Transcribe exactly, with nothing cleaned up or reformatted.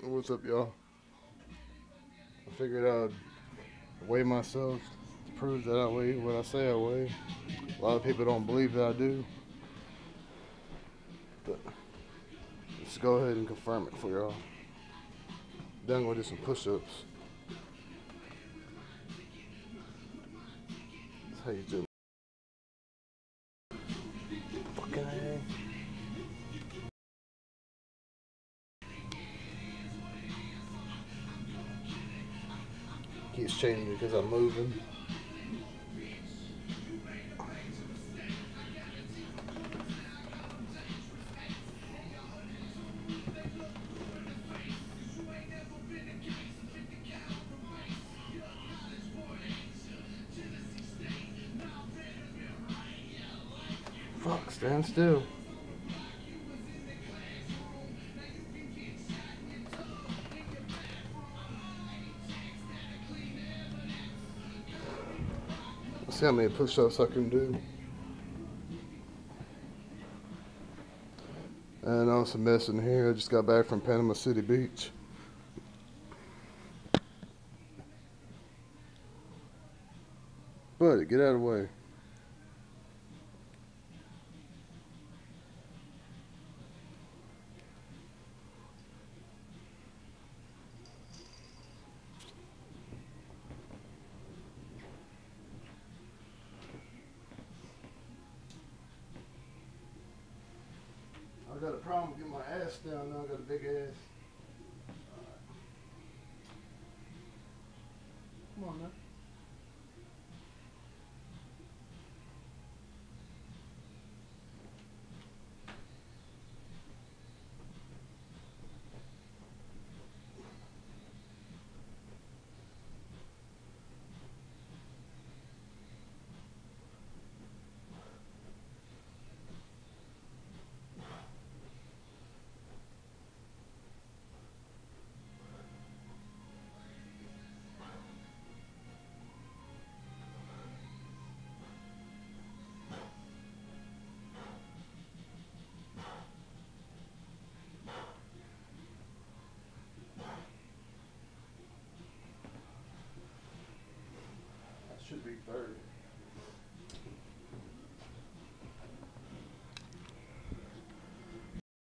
What's up, y'all? I figured I'd weigh myself to prove that I weigh what I say I weigh. A lot of people don't believe that I do, but let's go ahead and confirm it for y'all. Then I'm gonna do some push-ups. That's how you do. Fucking A. Keeps changing because I'm moving. Fuck, stand still. Let's see how many push-ups I can do. And I know it's a mess in here. I just got back from Panama City Beach. Buddy, get out of the way. I got a problem getting my ass down now. I got a big ass. Come on, man.